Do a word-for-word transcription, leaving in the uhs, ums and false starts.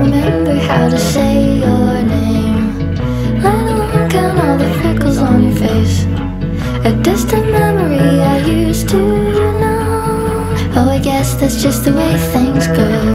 remember how to say your name, let alone count all the freckles on your face. A distant memory I used to know. Oh, I guess that's just the way things go.